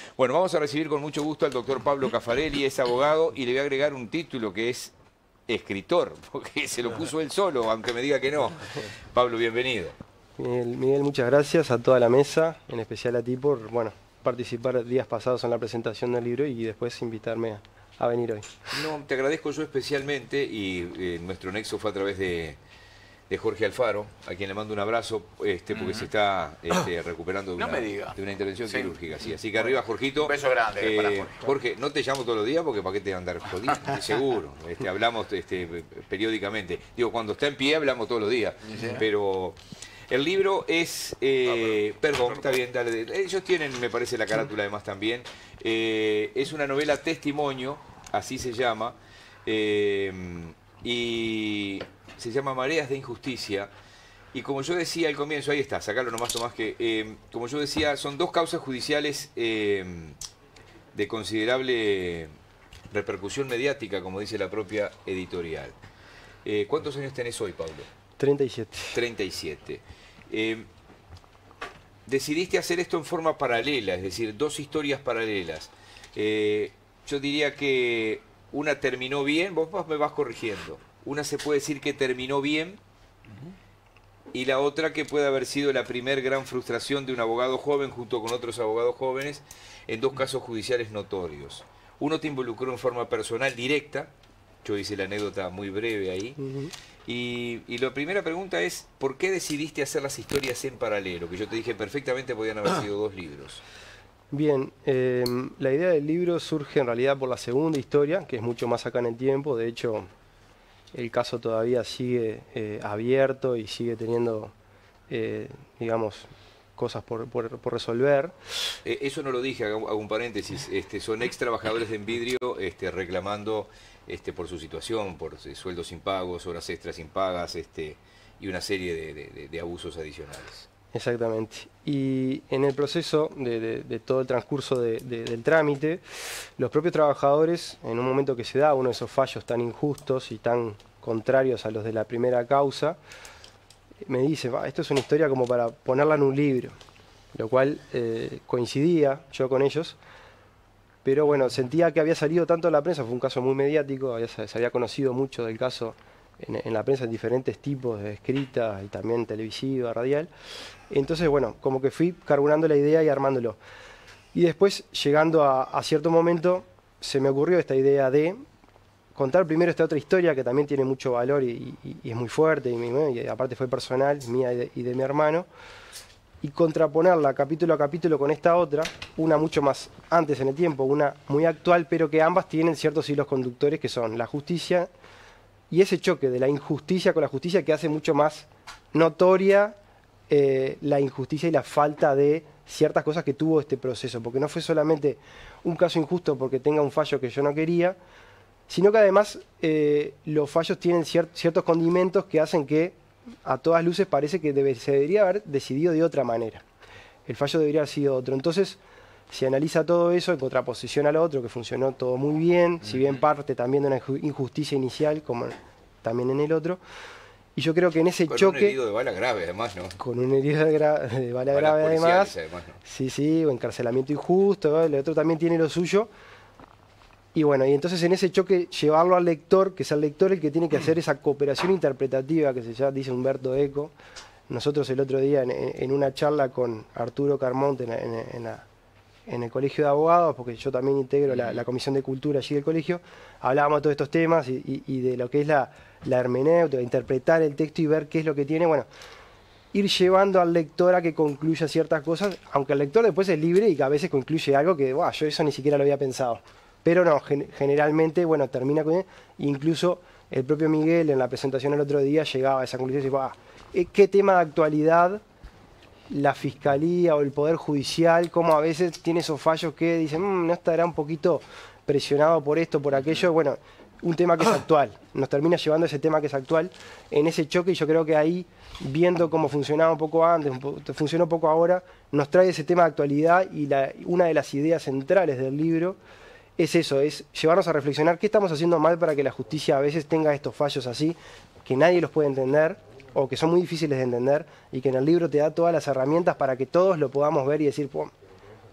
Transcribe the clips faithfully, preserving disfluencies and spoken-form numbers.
Bueno, vamos a recibir con mucho gusto al doctor Pablo Caffarelli, es abogado, y le voy a agregar un título que es escritor, porque se lo puso él solo, aunque me diga que no. Pablo, bienvenido. Miguel, Miguel, muchas gracias a toda la mesa, en especial a ti por bueno, participar días pasados en la presentación del libro y después invitarme a, a venir hoy. No, te agradezco yo especialmente, y eh, nuestro nexo fue a través de, de Jorge Alfaro, a quien le mando un abrazo, este, porque uh-huh. se está este, recuperando de una, no me diga. de una intervención sí. quirúrgica. Sí. Así que arriba, Jorgito. Un beso grande eh, para Jorge. Jorge, no te llamo todos los días porque para qué te andar jodiendo, seguro. Este, hablamos este, periódicamente. Digo, cuando está en pie hablamos todos los días, ¿sí? Pero... El libro es... Eh, ah, perdón, está bien, dale. Ellos tienen, me parece, la carátula además también. Eh, es una novela testimonio, así se llama, eh, y se llama Mareas de Injusticia. Y como yo decía al comienzo, ahí está, sacalo nomás, Tomás, que eh, como yo decía, son dos causas judiciales eh, de considerable repercusión mediática, como dice la propia editorial. Eh, ¿Cuántos años tenés hoy, Pablo? treinta y siete. treinta y siete. Eh, decidiste hacer esto en forma paralela, es decir, dos historias paralelas. Eh, yo diría que una terminó bien, vos me vas corrigiendo. Una se puede decir que terminó bien y la otra que puede haber sido la primer gran frustración de un abogado joven junto con otros abogados jóvenes en dos casos judiciales notorios. Uno te involucró en forma personal directa, yo hice la anécdota muy breve ahí. Uh-huh. Y, y la primera pregunta es, ¿por qué decidiste hacer las historias en paralelo? Que yo te dije perfectamente podían haber sido dos libros. Bien, eh, la idea del libro surge en realidad por la segunda historia, que es mucho más acá en el tiempo. De hecho, el caso todavía sigue eh, abierto y sigue teniendo, eh, digamos, cosas por, por, por resolver. Eh, eso no lo dije, hago, hago un paréntesis. Este, son ex trabajadores de Envidrio este, reclamando este, por su situación, por eh, sueldos impagos, horas extras impagas este, y una serie de, de, de abusos adicionales. Exactamente. Y en el proceso de, de, de todo el transcurso de, de, del trámite, los propios trabajadores, en un momento que se da uno de esos fallos tan injustos y tan contrarios a los de la primera causa, me dice, esto es una historia como para ponerla en un libro, lo cual eh, coincidía yo con ellos, pero bueno, sentía que había salido tanto en la prensa, fue un caso muy mediático, había, se había conocido mucho del caso en, en la prensa en diferentes tipos de escrita y también televisiva, radial, entonces bueno, como que fui carburando la idea y armándolo. Y después, llegando a, a cierto momento, se me ocurrió esta idea de contar primero esta otra historia que también tiene mucho valor y, y, y es muy fuerte, y, y aparte fue personal, mía y de, y de mi hermano, y contraponerla capítulo a capítulo con esta otra, una mucho más antes en el tiempo, una muy actual, pero que ambas tienen ciertos hilos conductores que son la justicia y ese choque de la injusticia con la justicia que hace mucho más notoria eh, la injusticia y la falta de ciertas cosas que tuvo este proceso, porque no fue solamente un caso injusto porque tenga un fallo que yo no quería, sino que además eh, los fallos tienen cier ciertos condimentos que hacen que a todas luces parece que debe, se debería haber decidido de otra manera. El fallo debería haber sido otro. Entonces se analiza todo eso en contraposición al otro, que funcionó todo muy bien, uh-huh. si bien parte también de una injusticia inicial, como también en el otro. Y yo creo que en ese con choque... Con un herido de bala grave, además, ¿no? Con un herido de, gra de bala Balas grave, además. además ¿no? Sí, sí, o encarcelamiento injusto, ¿no? El otro también tiene lo suyo. Y bueno, y entonces en ese choque llevarlo al lector, que es el lector el que tiene que hacer esa cooperación interpretativa que se llama, dice Humberto Eco. Nosotros el otro día en, en una charla con Arturo Carmont en, en, en, la, en el Colegio de Abogados, porque yo también integro la, la Comisión de Cultura allí del colegio, hablábamos de todos estos temas y, y, y de lo que es la, la hermenéutica, interpretar el texto y ver qué es lo que tiene. Bueno, ir llevando al lector a que concluya ciertas cosas, aunque el lector después es libre y que a veces concluye algo que, wow, yo eso ni siquiera lo había pensado. Pero no, gen generalmente, bueno, termina con... Incluso el propio Miguel en la presentación el otro día llegaba a esa conclusión y decía, ah, ¿qué tema de actualidad la Fiscalía o el Poder Judicial, cómo a veces tiene esos fallos que dicen, mmm, no estará un poquito presionado por esto, por aquello? Bueno, un tema que es actual, nos termina llevando ese tema que es actual en ese choque y yo creo que ahí, viendo cómo funcionaba un poco antes, un poco, funcionó un poco ahora, nos trae ese tema de actualidad y la, una de las ideas centrales del libro es eso, es llevarnos a reflexionar qué estamos haciendo mal para que la justicia a veces tenga estos fallos así, que nadie los puede entender o que son muy difíciles de entender y que en el libro te da todas las herramientas para que todos lo podamos ver y decir,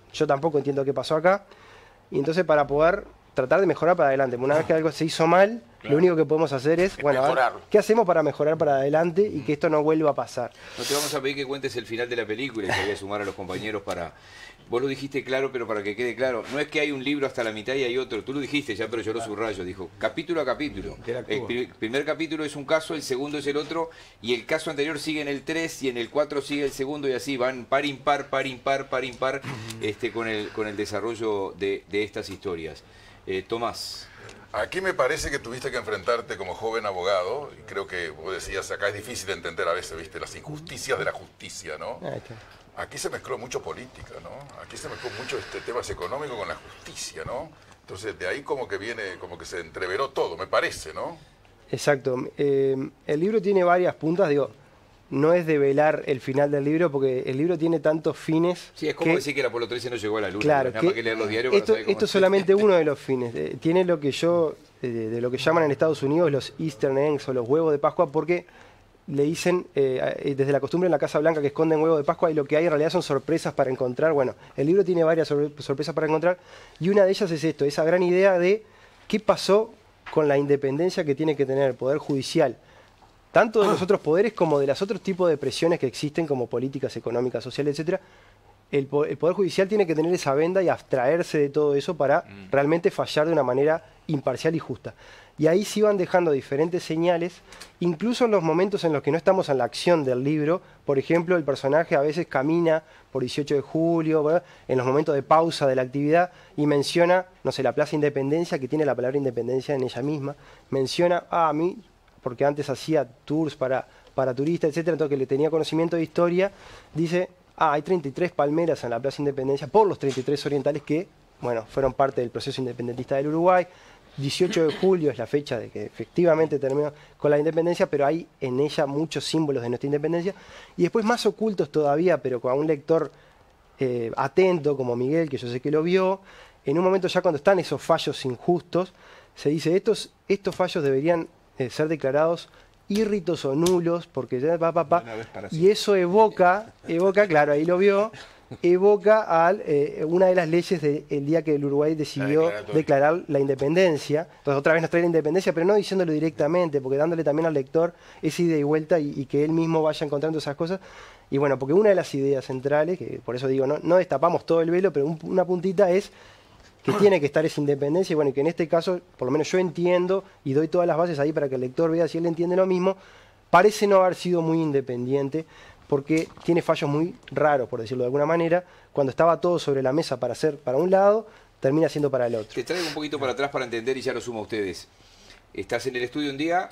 yo tampoco entiendo qué pasó acá. Y entonces para poder tratar de mejorar para adelante. Una vez que algo se hizo mal, claro, lo único que podemos hacer es, es bueno, a ver, ¿qué hacemos para mejorar para adelante y que esto no vuelva a pasar? No te vamos a pedir que cuentes el final de la película y te voy a sumar a los compañeros para... Vos lo dijiste claro, pero para que quede claro, no es que hay un libro hasta la mitad y hay otro. Tú lo dijiste ya, pero yo lo subrayo. Dijo, capítulo a capítulo. El pri primer capítulo es un caso, el segundo es el otro, y el caso anterior sigue en el tres, y en el cuatro sigue el segundo, y así van par impar, par impar, par impar, este, con, el, con el desarrollo de, de estas historias. Eh, Tomás. Aquí me parece que tuviste que enfrentarte como joven abogado, y creo que vos decías, acá es difícil de entender a veces, viste, las injusticias de la justicia, ¿no? Aquí se mezcló mucho política, ¿no? Aquí se mezcló mucho este temas económicos con la justicia, ¿no? Entonces de ahí como que viene, como que se entreveró todo, me parece, ¿no? Exacto. Eh, el libro tiene varias puntas, digo, no es develar el final del libro, porque el libro tiene tantos fines. Sí, es como que, decir que el Apolo trece no llegó a la luna. Claro, nada que más que leer los diarios esto, para saber cómo esto es solamente uno de los fines. Eh, tiene lo que yo, eh, de lo que llaman en Estados Unidos los Easter eggs o los huevos de Pascua, porque le dicen, eh, desde la costumbre en la Casa Blanca que esconden huevos de Pascua, y lo que hay en realidad son sorpresas para encontrar. Bueno, el libro tiene varias sor sorpresas para encontrar, y una de ellas es esto, esa gran idea de qué pasó con la independencia que tiene que tener el Poder Judicial, tanto de los otros poderes como de los otros tipos de presiones que existen, como políticas económicas, sociales, etcétera. El, po el Poder Judicial tiene que tener esa venda y abstraerse de todo eso para mm. realmente fallar de una manera imparcial y justa. Y ahí sí van dejando diferentes señales, incluso en los momentos en los que no estamos en la acción del libro. Por ejemplo, el personaje a veces camina por dieciocho de julio, ¿verdad?, en los momentos de pausa de la actividad, y menciona, no sé, la Plaza Independencia, que tiene la palabra independencia en ella misma. Menciona, ah, a mí, porque antes hacía tours para, para turistas, etcétera, entonces que le tenía conocimiento de historia, dice, ah, hay treinta y tres palmeras en la Plaza Independencia por los treinta y tres orientales que, bueno, fueron parte del proceso independentista del Uruguay. dieciocho de julio es la fecha de que efectivamente terminó con la independencia, pero hay en ella muchos símbolos de nuestra independencia. Y después más ocultos todavía, pero con un lector eh, atento como Miguel, que yo sé que lo vio, en un momento ya cuando están esos fallos injustos, se dice, estos, estos fallos deberían eh, ser declarados írritos o nulos, porque ya va, va, va, y eso evoca, evoca, claro, ahí lo vio, evoca a eh, una de las leyes del día que el Uruguay decidió declarar la independencia. Entonces otra vez nos trae la independencia, pero no diciéndolo directamente, porque dándole también al lector esa ida y vuelta, y, y que él mismo vaya encontrando esas cosas. Y bueno, porque una de las ideas centrales, que por eso digo, no, no destapamos todo el velo, pero un, una puntita es que tiene que estar esa independencia, y bueno, que en este caso, por lo menos yo entiendo, y doy todas las bases ahí para que el lector vea si él entiende lo mismo, parece no haber sido muy independiente, porque tiene fallos muy raros, por decirlo de alguna manera. Cuando estaba todo sobre la mesa para hacer para un lado, termina siendo para el otro. Te traigo un poquito para atrás para entender, y ya lo sumo a ustedes. Estás en el estudio un día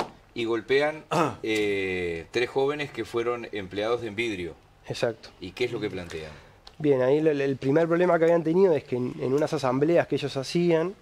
y golpean eh, tres jóvenes que fueron empleados de Envidrio. Exacto. ¿Y qué es lo que plantean? Bien, ahí el, el primer problema que habían tenido es que en, en unas asambleas que ellos hacían,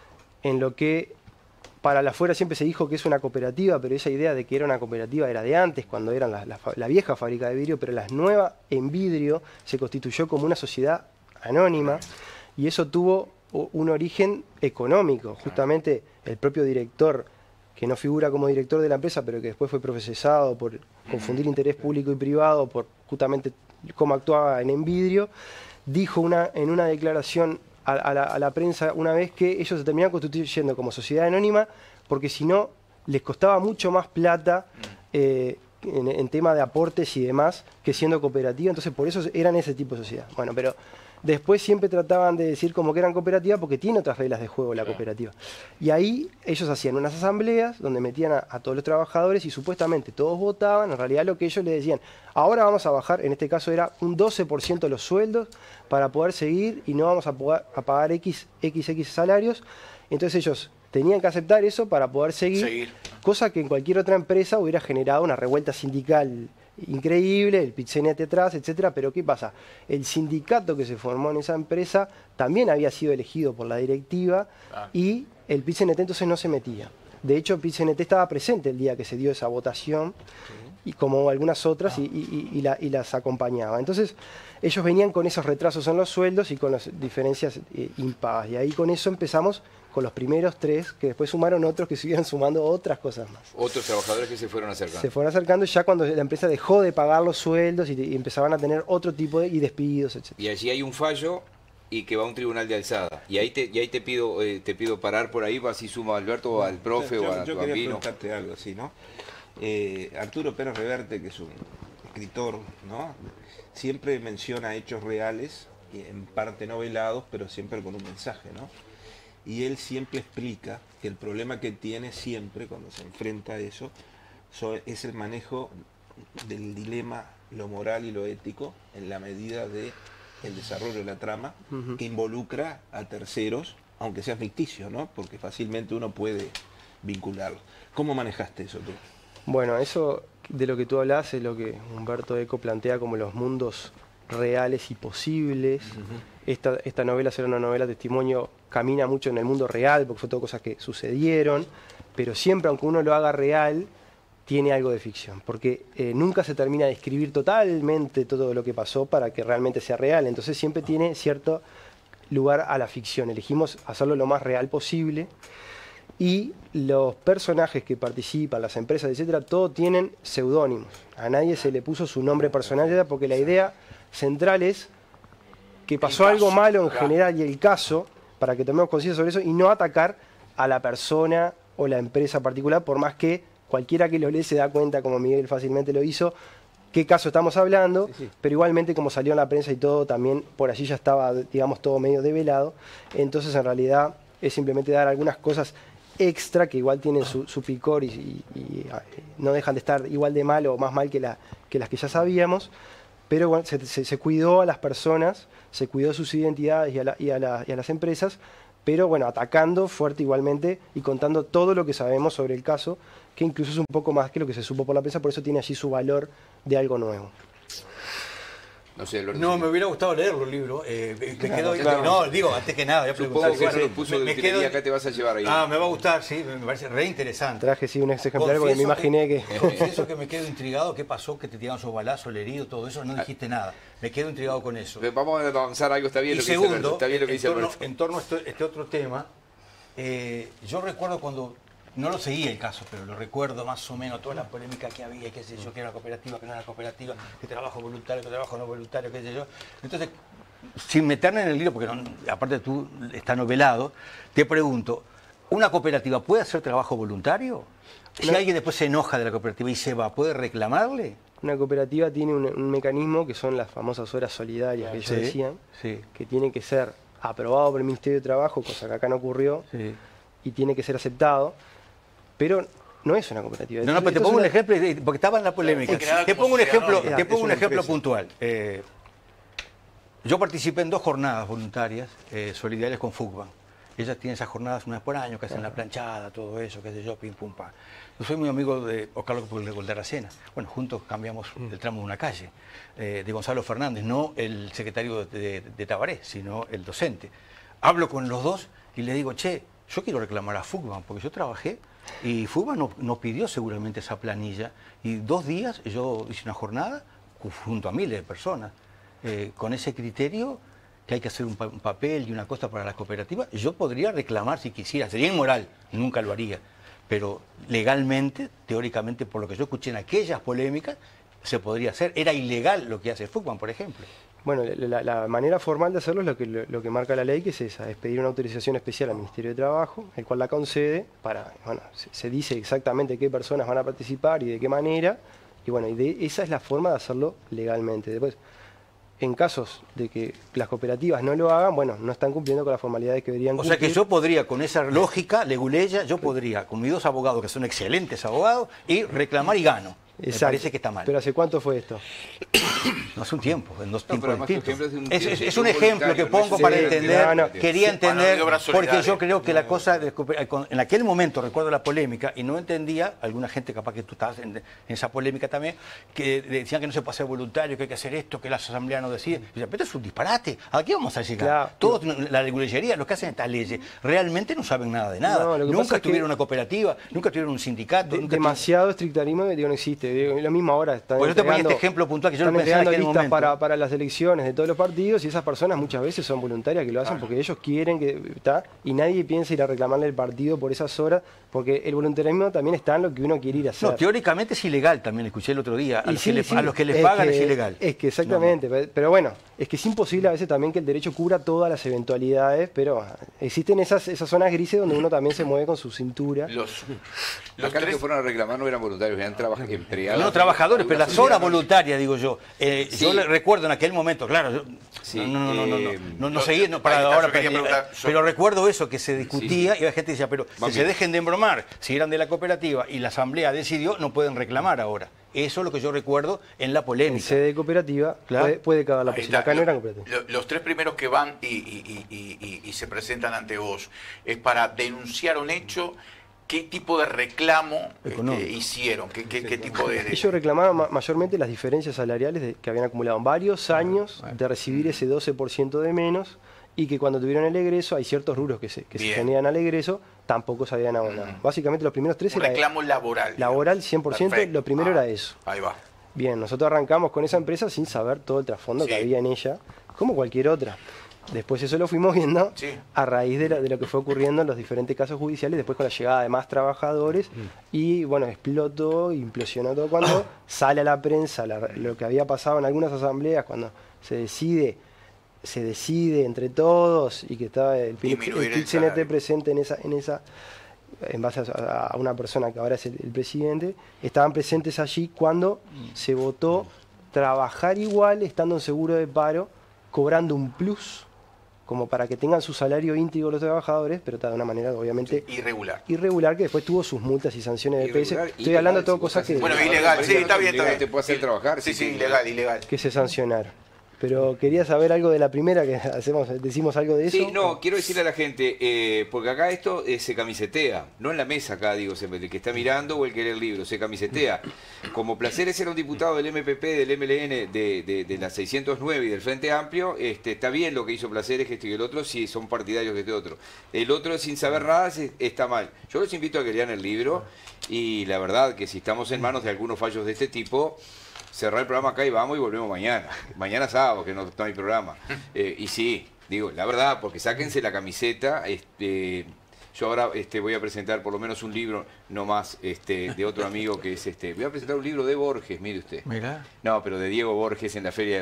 en lo que para la afuera siempre se dijo que es una cooperativa, pero esa idea de que era una cooperativa era de antes, cuando eran la, la, la vieja fábrica de vidrio, pero la nueva Envidrio se constituyó como una sociedad anónima, y eso tuvo un origen económico. Justamente el propio director, que no figura como director de la empresa, pero que después fue procesado por confundir interés público y privado, por justamente cómo actuaba en Envidrio, dijo una, en una declaración a, a, la, a la prensa una vez que ellos se terminaban constituyendo como sociedad anónima porque si no les costaba mucho más plata eh, en, en tema de aportes y demás que siendo cooperativa, entonces por eso eran ese tipo de sociedad. Bueno, pero después siempre trataban de decir como que eran cooperativa porque tiene otras reglas de juego la cooperativa. Y ahí ellos hacían unas asambleas donde metían a, a todos los trabajadores y supuestamente todos votaban. En realidad lo que ellos le decían, ahora vamos a bajar, en este caso era un doce por ciento los sueldos para poder seguir y no vamos a, poder, a pagar X, X, X salarios. Entonces ellos tenían que aceptar eso para poder seguir, seguir, cosa que en cualquier otra empresa hubiera generado una revuelta sindical increíble, el Pit-C N T atrás, etcétera. Pero ¿qué pasa? El sindicato que se formó en esa empresa también había sido elegido por la directiva ah. y el Pit-C N T entonces no se metía. De hecho, el Pit-C N T estaba presente el día que se dio esa votación y como algunas otras, y, y, y, la, y las acompañaba. Entonces, ellos venían con esos retrasos en los sueldos y con las diferencias eh, impagas. Y ahí con eso empezamos con los primeros tres, que después sumaron otros que siguieron sumando otras cosas más. Otros trabajadores que se fueron acercando. Se fueron acercando ya cuando la empresa dejó de pagar los sueldos y, y empezaban a tener otro tipo de y despidos, etcétera. Y allí hay un fallo y que va a un tribunal de alzada. Y ahí te, y ahí te pido eh, te pido parar por ahí, así sumo a Alberto o al profe yo, o a yo tu quería bambino. preguntarte algo así, ¿no? Eh, Arturo Pérez Reverte, que es un escritor, ¿no? Siempre menciona hechos reales, en parte novelados, pero siempre con un mensaje, ¿no? Y él siempre explica que el problema que tiene siempre cuando se enfrenta a eso es el manejo del dilema, lo moral y lo ético, en la medida de el desarrollo de la trama, uh-huh. que involucra a terceros, aunque sea ficticio, ¿no? Porque fácilmente uno puede vincularlo. ¿Cómo manejaste eso tú? Bueno, eso de lo que tú hablas es lo que Humberto Eco plantea como los mundos reales y posibles. Uh-huh. esta, esta novela será una novela testimonio, camina mucho en el mundo real, porque fue todo cosas que sucedieron, pero siempre, aunque uno lo haga real, tiene algo de ficción, porque eh, nunca se termina de escribir totalmente todo lo que pasó para que realmente sea real, entonces siempre tiene cierto lugar a la ficción. Elegimos hacerlo lo más real posible, y los personajes que participan, las empresas, etcétera, todos tienen seudónimos. A nadie se le puso su nombre personal, porque la idea central es que pasó algo malo en general y el caso, para que tomemos conciencia sobre eso, y no atacar a la persona o la empresa particular, por más que cualquiera que lo lee se da cuenta, como Miguel fácilmente lo hizo, qué caso estamos hablando, sí, sí. Pero igualmente como salió en la prensa y todo, también por allí ya estaba, digamos, todo medio develado. Entonces en realidad es simplemente dar algunas cosas extra que igual tienen su, su picor y, y, y no dejan de estar igual de mal o más mal que, la, que las que ya sabíamos, pero bueno, se, se, se cuidó a las personas, se cuidó sus identidades y a, la, y, a la, y a las empresas, pero bueno, atacando fuerte igualmente y contando todo lo que sabemos sobre el caso, que incluso es un poco más que lo que se supo por la prensa, por eso tiene allí su valor de algo nuevo. No sé, lo no, me hubiera gustado leerlo el libro. Eh, me claro, quedo, claro. No, digo, antes que nada. Supongo que se lo puso de quedo... acá te vas a llevar ahí. Ah, me va a gustar, sí, me parece re interesante. Traje sí un ex ejemplar porque me imaginé que... que... Confieso que me quedo intrigado. ¿Qué pasó? Que te tiraron esos balazos, el herido, todo eso. No dijiste nada. Me quedo intrigado con eso. Vamos a avanzar algo, está bien y lo que segundo, dice Alberto, está bien lo que dice torno, Alberto. En torno a este, este otro tema, eh, yo recuerdo cuando... No lo seguí el caso, pero lo recuerdo más o menos, toda la polémica que había, qué sé yo, que era una cooperativa, que no era una cooperativa, que trabajo voluntario, que trabajo no voluntario, qué sé yo. Entonces, sin meterme en el lío, porque no, aparte tú está novelado, te pregunto, ¿una cooperativa puede hacer trabajo voluntario? Si no. Alguien después se enoja de la cooperativa y se va, ¿puede reclamarle? Una cooperativa tiene un, un mecanismo que son las famosas horas solidarias que ellos sí, decían, sí. que tiene que ser aprobado por el Ministerio de Trabajo, cosa que acá no ocurrió, sí. y tiene que ser aceptado. Pero no es una cooperativa. No, no, pero te pongo un ejemplo, porque estaba en la polémica. Te pongo un ejemplo, te pongo un ejemplo puntual. Eh, yo participé en dos jornadas voluntarias eh, solidarias con Fugban. Ellas tienen esas jornadas una vez por año, que hacen la planchada, todo eso, qué sé yo, pim, pum, pam. Yo soy muy amigo de Oscar López de Aracena. Bueno, juntos cambiamos el tramo de una calle. Eh, de Gonzalo Fernández, no el secretario de, de, de Tabaré, sino el docente. Hablo con los dos y le digo, che, yo quiero reclamar a Fugban, porque yo trabajé y Fugban nos no pidió seguramente esa planilla. Y dos días yo hice una jornada junto a miles de personas. Eh, con ese criterio que hay que hacer un, pa un papel y una cosa para las cooperativas, yo podría reclamar si quisiera. Sería inmoral, nunca lo haría. Pero legalmente, teóricamente, por lo que yo escuché en aquellas polémicas, se podría hacer. Era ilegal lo que hace Fugban, por ejemplo. Bueno, la, la manera formal de hacerlo es lo que, lo, lo que marca la ley, que es esa, es pedir una autorización especial al Ministerio de Trabajo, el cual la concede, para, bueno, se, se dice exactamente qué personas van a participar y de qué manera, y bueno, y de, esa es la forma de hacerlo legalmente. Después, en casos de que las cooperativas no lo hagan, bueno, no están cumpliendo con las formalidades que deberían cumplir. O sea que yo podría, con esa lógica leguleya, yo podría, con mis dos abogados, que son excelentes abogados, y reclamar y gano. Exacto. Me parece que está mal. ¿Pero hace cuánto fue esto? No, hace un tiempo, en dos no, tiempos distintos. Es un, es, es, es un ejemplo que pongo no para entender, no, no. quería entender, porque yo creo que la cosa, de, en aquel momento, recuerdo la polémica, y no entendía, alguna gente capaz que tú estabas en, en esa polémica también, que decían que no se puede ser voluntario, que hay que hacer esto, que la asamblea no decide. Y yo, pero es un disparate, ¿a qué vamos a llegar? Claro. Todos, la leguleyería, los que hacen estas leyes, realmente no saben nada de nada. No, nunca tuvieron una cooperativa, nunca tuvieron un sindicato. De, nunca demasiado estrictarismo, digo, no existe. Este, lo mismo ahora están pues yo te ponía este ejemplo puntual que yo están lo pensaba en aquel listas momento. para, para las elecciones de todos los partidos y esas personas muchas veces son voluntarias que lo hacen porque ellos quieren que está y nadie piensa ir a reclamarle el partido por esas horas porque el voluntarismo también está en lo que uno quiere ir a hacer. No, teóricamente es ilegal también, escuché el otro día. A, los, sí, que le, sí, a los que les es pagan que, es ilegal. Es que exactamente, no, no. Pero bueno, es que es imposible a veces también que el derecho cubra todas las eventualidades, pero existen esas, esas zonas grises donde uno también se mueve con su cintura. Los, los tres que fueron a reclamar no eran voluntarios, eran trabajadores, empleados. No, trabajadores, pero las horas voluntarias, digo yo. Eh, sí. Yo le recuerdo en aquel momento, claro, yo, sí, no, no, no, no, no, no, no seguí, no, para ahora, pero, pero recuerdo eso, que se discutía sí, sí. y la gente decía, pero que se dejen de embromar, si eran de la cooperativa y la asamblea decidió, no pueden reclamar ahora. Eso es lo que yo recuerdo en la polémica. En sede de cooperativa claro. puede, puede cagar la posibilidad. Acá no eran cooperativas. Los tres primeros que van y, y, y, y, y se presentan ante vos es para denunciar un hecho. ¿Qué tipo de reclamo este, hicieron? ¿Qué, qué, qué tipo de, de...? Ellos reclamaban ma mayormente las diferencias salariales de, que habían acumulado en varios años de recibir ese doce por ciento de menos y que cuando tuvieron el egreso, hay ciertos rubros que se, que se generan al egreso, tampoco se habían abonado. Mm. Básicamente los primeros tres un era... reclamo laboral. Laboral cien por ciento, Perfecto. Lo primero ah, era eso. Ahí va. Bien, nosotros arrancamos con esa empresa sin saber todo el trasfondo sí. que había en ella, como cualquier otra. Después eso lo fuimos viendo sí. a raíz de, la, de lo que fue ocurriendo en los diferentes casos judiciales, después con la llegada de más trabajadores mm. y bueno, explotó, implosionó todo cuando sale a la prensa la, lo que había pasado en algunas asambleas, cuando se decide, se decide entre todos y que estaba el P C N T presente en esa, en esa, en base a, a una persona que ahora es el, el presidente, estaban presentes allí cuando mm. se votó trabajar igual estando en seguro de paro, cobrando un plus como para que tengan su salario íntegro los trabajadores, pero de una manera obviamente sí, irregular. Irregular, que después tuvo sus multas y sanciones de P S. Estoy ilegal, hablando de todas cosas que... Bueno, ilegal, sí, está bien, está bien. ¿Te puede hacer trabajar? Sí, sí, ilegal, ilegal. Que se sancionaron. Pero quería saber algo de la primera, que hacemos, decimos algo de eso. Sí, no, quiero decirle a la gente, eh, porque acá esto eh, se camisetea, no en la mesa acá, digo, el que está mirando o el que lee el libro, se camisetea. Como placer es ser un diputado del M P P, del M L N, de, de, de la seiscientos nueve y del Frente Amplio, este, está bien lo que hizo Placer, es que esto y el otro, si son partidarios de este otro. El otro, sin saber nada, está mal. Yo los invito a que lean el libro y la verdad que si estamos en manos de algunos fallos de este tipo... cerrar el programa acá y vamos y volvemos mañana. Mañana sábado, que no, no hay programa. Eh, y sí, digo, la verdad, porque sáquense la camiseta. Este, yo ahora este, voy a presentar por lo menos un libro, no más, este, de otro amigo que es este. Voy a presentar un libro de Borges, mire usted. Mirá. No, pero de Diego Borges en la Feria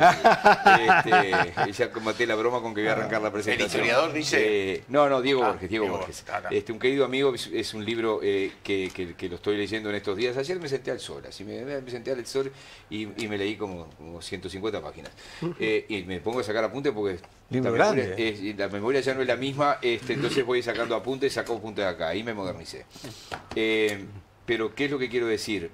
del Libro. Este, ya maté la broma con que voy a arrancar la presentación. ¿El historiador dice? Eh, no, no, Diego ah, Borges, Diego, Diego Borges. Borges. Este, un querido amigo, es, es un libro eh, que, que, que lo estoy leyendo en estos días. Ayer me senté al sol, así me, me senté al sol y, y me leí como, como ciento cincuenta páginas. Eh, y me pongo a sacar apuntes porque libro la, grande, memoria, eh, la memoria ya no es la misma, este, entonces voy sacando apuntes, saco apuntes de acá, ahí me modernicé. Eh, pero, ¿qué es lo que quiero decir?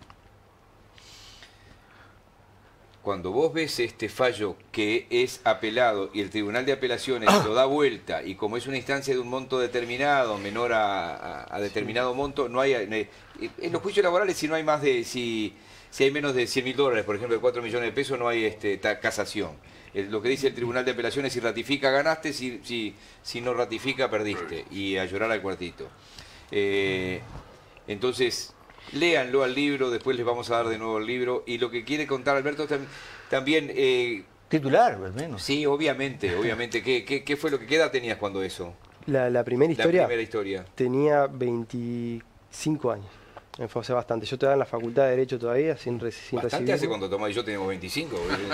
Cuando vos ves este fallo que es apelado y el Tribunal de Apelaciones ah. lo da vuelta y como es una instancia de un monto determinado, menor a, a, a determinado monto, no hay... En los juicios laborales si no hay más de... si, si hay menos de cien mil dólares, por ejemplo, de cuatro millones de pesos, no hay este, casación. El, lo que dice el Tribunal de Apelaciones, si ratifica, ganaste, si, si, si no ratifica, perdiste. Y a llorar al cuartito. Eh, entonces... léanlo al libro, después les vamos a dar de nuevo el libro. Y lo que quiere contar Alberto tam también... Eh, titular, al menos. Sí, obviamente, obviamente. ¿Qué, qué, qué fue lo que qué edad tenías cuando eso? La, la primera historia. La primera historia. Tenía veinticinco años. Me fue hace bastante. Yo estaba en la Facultad de Derecho todavía, sin, re sin Bastante recibir. hace cuando Tomás y yo teníamos veinticinco.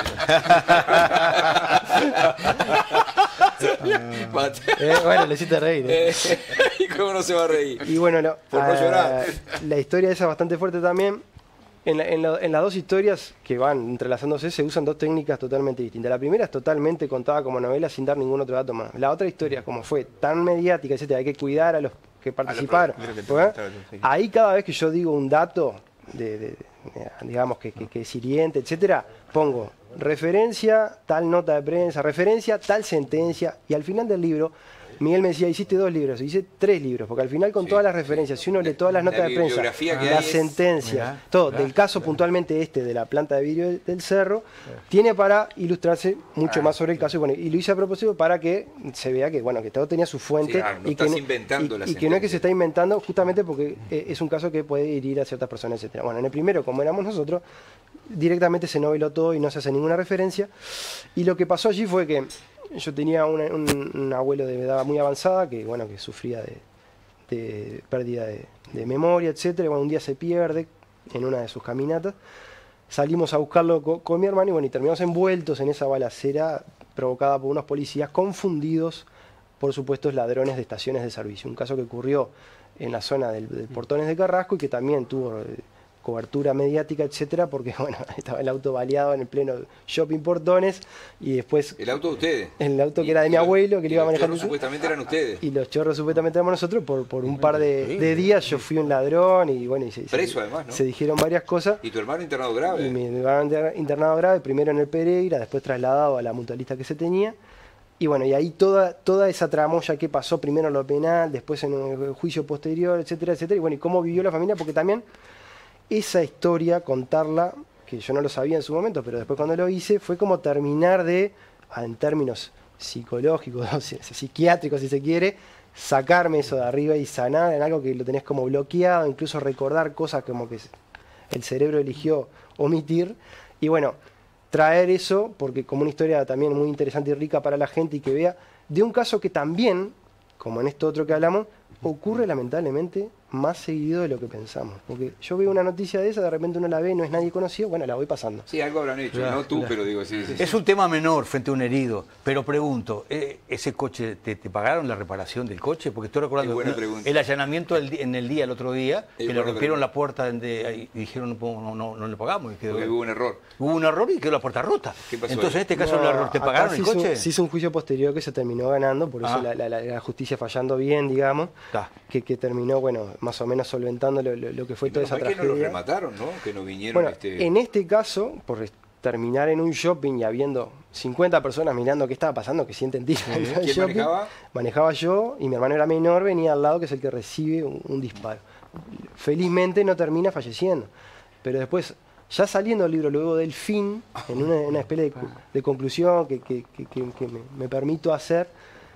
eh, bueno, le hiciste reír. ¿eh? ¿Y cómo no se va a reír? Y bueno, no, por no llorar. La historia esa es bastante fuerte también. En, la, en, la, en las dos historias que van entrelazándose se usan dos técnicas totalmente distintas. La primera es totalmente contada como novela sin dar ningún otro dato más. La otra historia, como fue tan mediática, etcétera, hay que cuidar a los que participaron. ¿Eh? Ahí cada vez que yo digo un dato, de, de, de, digamos que, que, que es hiriente, etcétera, pongo referencia, tal nota de prensa, referencia, tal sentencia, y al final del libro Miguel me decía, hiciste dos libros, hice tres libros, porque al final con sí, todas las referencias, si uno lee todas las notas de prensa, las sentencias, es, todo, mirá, del caso mirá. puntualmente este de la planta de vidrio del cerro, mirá. tiene para ilustrarse mucho ah, más sobre el caso, y, bueno, y lo hice a propósito para que se vea que, bueno, que todo tenía su fuente, sí, claro, no y, que, inventando y, y que no es que se está inventando, justamente porque eh, es un caso que puede herir a ciertas personas, etcétera. Bueno, en el primero, como éramos nosotros, directamente se noveló todo y no se hace ninguna referencia, y lo que pasó allí fue que yo tenía una, un, un abuelo de edad muy avanzada que, bueno, que sufría de, de pérdida de, de memoria, etcétera. Bueno, un día se pierde en una de sus caminatas. Salimos a buscarlo con, con mi hermano y, bueno, y terminamos envueltos en esa balacera provocada por unos policías confundidos por supuestos ladrones de estaciones de servicio. Un caso que ocurrió en la zona del, del Portones de Carrasco y que también tuvo eh, cobertura mediática, etcétera, porque, bueno, estaba el auto baleado en el pleno shopping Portones y después... ¿El auto de ustedes? El auto que era de mi abuelo, que le iba a manejar... Los chorros supuestamente eran ustedes. Y los chorros supuestamente éramos nosotros. Por, por un par de, de días yo fui un ladrón y, bueno... Y se, Preso, se, además, ¿no? Se dijeron varias cosas. ¿Y tu hermano internado grave? Y mi hermano internado grave, primero en el Pereira, después trasladado a la mutualista que se tenía. Y, bueno, y ahí toda, toda esa tramoya que pasó, primero en lo penal, después en el juicio posterior, etcétera, etcétera. Y, bueno, y cómo vivió la familia, porque también... Esa historia, contarla, que yo no lo sabía en su momento, pero después cuando lo hice, fue como terminar de, en términos psicológicos, psiquiátricos si se quiere, sacarme eso de arriba y sanar en algo que lo tenés como bloqueado, incluso recordar cosas como que el cerebro eligió omitir. Y, bueno, traer eso, porque como una historia también muy interesante y rica para la gente y que vea, de un caso que también, como en esto otro que hablamos, ocurre lamentablemente más seguido de lo que pensamos. Porque yo veo una noticia de esa, de repente uno la ve, no es nadie conocido, bueno, la voy pasando. Sí, algo habrán hecho, claro, no tú, claro. pero digo, sí, sí. Es un tema menor frente a un herido, pero pregunto, ¿ese coche, te, te pagaron la reparación del coche? Porque estoy recordando el, el allanamiento el, en el día, el otro día, es que le rompieron pregunta. la puerta de, y dijeron no, no, no, no le pagamos. Y quedó, hubo un error. Hubo un error y quedó la puerta rota. ¿Qué pasó Entonces, ahí? en este caso, no, el error, ¿te pagaron el coche? Hizo, se hizo un juicio posterior que se terminó ganando, por eso ah. la, la, la, la justicia fallando bien, digamos, que, que terminó, bueno, más o menos solventando lo, lo, lo que fue y toda esa tragedia. Que no lo remataron, ¿no? Que no vinieron. Bueno, este... en este caso, por terminar en un shopping y habiendo cincuenta personas mirando qué estaba pasando, que sienten tiros. Sí. ¿Quién shopping, manejaba? Manejaba yo y mi hermano era menor, venía al lado, que es el que recibe un, un disparo. Felizmente no termina falleciendo, pero después, ya saliendo el libro, luego del fin, en una, una especie de, de conclusión que, que, que, que, que me, me permito hacer,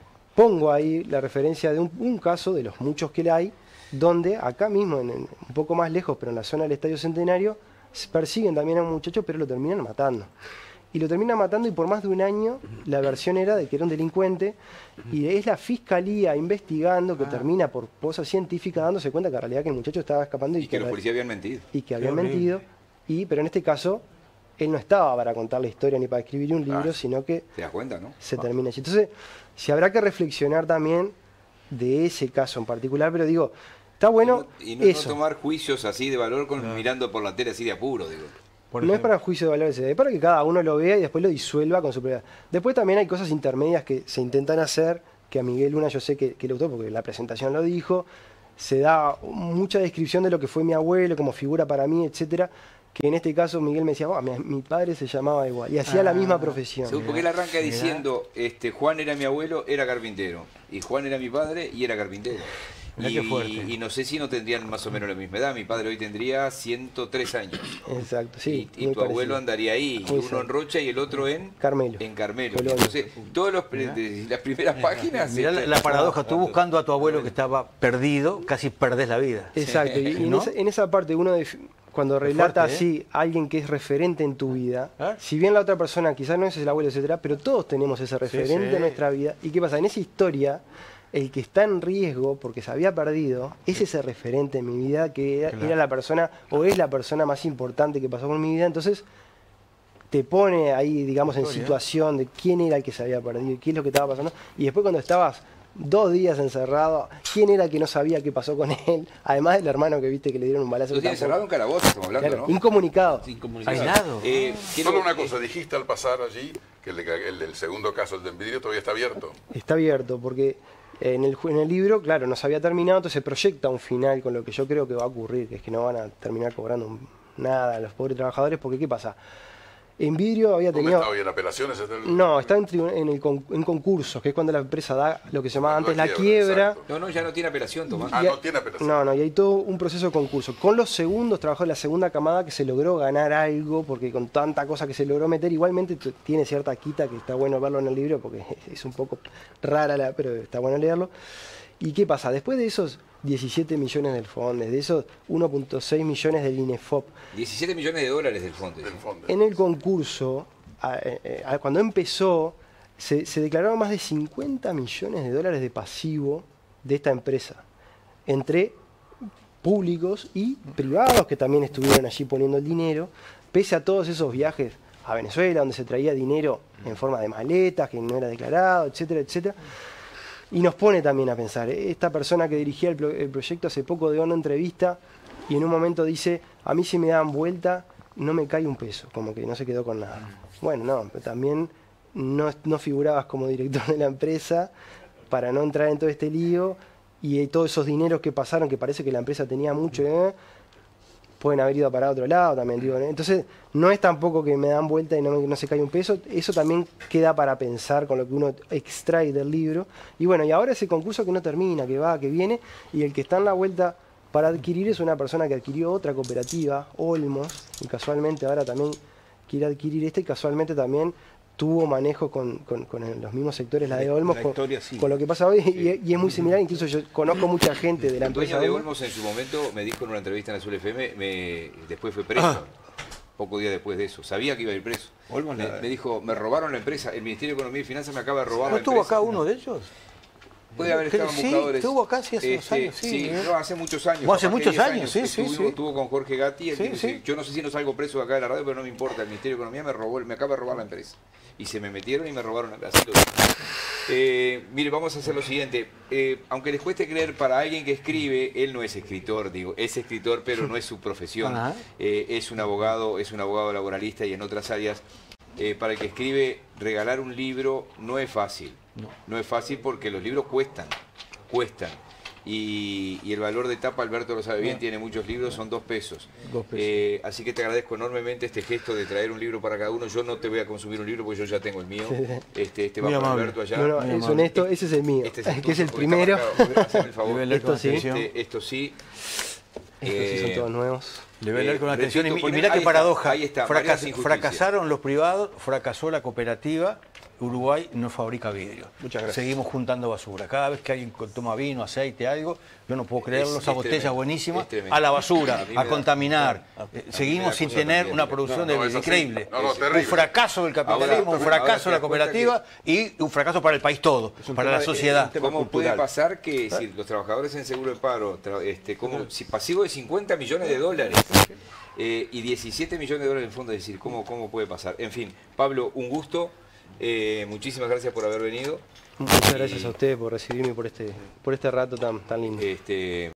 pongo ahí la referencia de un, un caso de los muchos que hay, donde acá mismo, en, en, un poco más lejos, pero en la zona del Estadio Centenario, persiguen también a un muchacho, pero lo terminan matando. Y lo terminan matando y por más de un año la versión era de que era un delincuente y es la fiscalía investigando que ah. termina por cosas científicas dándose cuenta que en realidad que el muchacho estaba escapando y, y que, que los policías habían mentido. Y que habían mentido, y, pero en este caso él no estaba para contar la historia ni para escribir un libro, ah, sino que ¿te das cuenta, no? se ah. termina así. Entonces, si habrá que reflexionar también de ese caso en particular, pero digo, está bueno y no, y no, eso. no tomar juicios así de valor con, no. mirando por la tele así de apuro, digo. Por no ejemplo. Es para juicio de valor, es para que cada uno lo vea y después lo disuelva con su propiedad. Después también hay cosas intermedias que se intentan hacer, que a Miguel Luna yo sé que, que le gustó porque la presentación lo dijo, se da mucha descripción de lo que fue mi abuelo como figura para mí, etcétera, que en este caso Miguel me decía, oh, mi, mi padre se llamaba igual y hacía ah, la misma profesión. Sí, porque él arranca diciendo, este, Juan era mi abuelo, era carpintero, y Juan era mi padre y era carpintero. Y, y no sé si no tendrían más o menos la misma edad. Mi padre hoy tendría ciento tres años. Exacto, sí. Y, y tu parecido. Abuelo andaría ahí, muy uno exacto. en Rocha y el otro en Carmelo. En Carmelo. Entonces, todas las primeras mirá. páginas. Mirá la, la paradoja, tú buscando a tu abuelo que estaba perdido, casi perdés la vida. Exacto, y, y ¿no? en, esa, en esa parte uno de, cuando relata fuerte, así ¿eh? alguien que es referente en tu vida, ¿Ah? si bien la otra persona quizás no es el abuelo, etcétera, pero todos tenemos ese referente sí, sí. en nuestra vida. ¿Y qué pasa? En esa historia, el que está en riesgo porque se había perdido es ese referente en mi vida que era, claro. era la persona o es la persona más importante que pasó por mi vida. Entonces te pone ahí, digamos, en situación de quién era el que se había perdido y qué es lo que estaba pasando. Y después cuando estabas dos días encerrado, quién era el que no sabía qué pasó con él, además del hermano que viste que le dieron un balazo. Dos días encerrado en calabozo, estamos hablando, claro, ¿no? Incomunicado. Incomunicado. Aislado. Eh, Solo una cosa, dijiste al pasar allí que el, el, el segundo caso, el del vidrio, todavía está abierto. Está abierto porque En el, en el libro, claro, no se había terminado, entonces se proyecta un final con lo que yo creo que va a ocurrir, que es que no van a terminar cobrando nada a los pobres trabajadores, porque ¿qué pasa? En vidrio había tenido... ¿Dónde está hoy? ¿En apelaciones? El... No, está en, en, el con, en concursos, que es cuando la empresa da lo que se llamaba antes la la quiebra. quiebra. No, no, ya no tiene apelación, Tomás. Ah, Y hay- no tiene apelación. No, no, y hay todo un proceso de concurso. Con los segundos trabajó la segunda camada que se logró ganar algo, porque con tanta cosa que se logró meter, igualmente t- tiene cierta quita que está bueno verlo en el libro, porque es un poco rara, la, pero está bueno leerlo. ¿Y qué pasa? Después de esos diecisiete millones del Fondes, de esos uno punto seis millones del INEFOP, diecisiete millones de dólares del fondo. Del fondo. en el concurso, a- eh, a- cuando empezó, se, se declararon más de cincuenta millones de dólares de pasivo de esta empresa, entre públicos y privados que también estuvieron allí poniendo el dinero, pese a todos esos viajes a Venezuela, donde se traía dinero en forma de maletas, que no era declarado, etcétera, etcétera. Y nos pone también a pensar, ¿eh? Esta persona que dirigía el, pro- el proyecto hace poco dio una entrevista y en un momento dice, a mí si me dan vuelta no me cae un peso, como que no se quedó con nada. Bueno, no, pero también no, no figurabas como director de la empresa para no entrar en todo este lío y eh, todos esos dineros que pasaron, que parece que la empresa tenía mucho, ¿eh? Pueden haber ido para otro lado también, digo, ¿eh? Entonces no es tampoco que me dan vuelta y no, me- no se cae un peso, eso también queda para pensar con lo que uno extrae del libro. Y bueno, y ahora ese concurso que no termina, que va, que viene, y el que está en la vuelta para adquirir es una persona que adquirió otra cooperativa, Olmos, y casualmente ahora también quiere adquirir esta y casualmente también tuvo manejo con, con- con el- los mismos sectores, la de La- Olmos, la con, historia sí. con lo que pasa hoy, y, y es muy similar, incluso yo conozco mucha gente de la El dueño empresa de Olmos. Olmos en su momento me dijo en una entrevista en Azul F M, me, después fue preso, poco día después de eso, sabía que iba a ir preso. Olmos Me, la- me dijo, me robaron la empresa, el Ministerio de Economía y Finanzas me acaba de robar ¿No la estuvo empresa. acá uno de ellos? Puede haber estado en Sí, Buscadores. estuvo acá sí, hace unos Este, años, sí, ¿eh? no, hace muchos años. Hace capaz que muchos diez años, sí, sí, Estuvimos- sí. Estuvo con Jorge Gatti, el Sí, tipo sí. dice, yo no sé si no salgo preso de acá de la radio, pero no me importa, el Ministerio de Economía me robó, me acaba de robar la empresa. Y se me metieron y me robaron la empresa. Así lo digo. Eh, mire, vamos a hacer lo siguiente. Eh, aunque les cueste creer, para alguien que escribe, él no es escritor, digo, es escritor, pero no es su profesión. Ajá. Eh, es un abogado, es un abogado laboralista y en otras áreas. Eh, para el que escribe, regalar un libro no es fácil. No, no es fácil porque los libros cuestan, cuestan. Y, y el valor de tapa, Alberto lo sabe bien, tiene muchos libros, son dos pesos. Dos pesos. Eh, así que te agradezco enormemente este gesto de traer un libro para cada uno. Yo no te voy a consumir un libro porque yo ya tengo el mío. Este, este va Muy para amable. Alberto allá. No, no, Muy es amable. honesto, ese es el mío, Este que es tuyo, el porque primero. está marcado. Haceme el favor. Le voy a leer con Esto sí. atención. Este, esto sí. Estos sí son Eh, todos nuevos. Le voy a leer con Eh, atención. Y, repito, y poner- mirá ahí qué está, paradoja. ahí está, Fracas- varias injusticias. fracasaron los privados, fracasó la cooperativa. Uruguay no fabrica vidrio. Muchas gracias. Seguimos juntando basura. Cada vez que alguien toma vino, aceite, algo, yo no puedo creerlo, Es- esa es botella tremendo, buenísima, es tremendo. a la basura, A mí me a da- contaminar. a- a Eh, mí me Seguimos da sin cosa tener también. una producción No, de no, es vidrio así. increíble. No, no, un terrible. fracaso del capitalismo, Ahora- un ahora fracaso te de la das cuenta cooperativa y un fracaso para el país todo, un para tema la de- sociedad. un tema ¿Cómo cultural. puede pasar que si los trabajadores en seguro de paro, tra- este, como, si pasivo de cincuenta millones de dólares eh, y diecisiete millones de dólares en el fondo, es decir, ¿cómo, cómo puede pasar? En fin, Pablo, un gusto. Eh, muchísimas gracias por haber venido. Muchas Y- gracias a ustedes por recibirme y por este, por este rato tan, tan lindo. Este,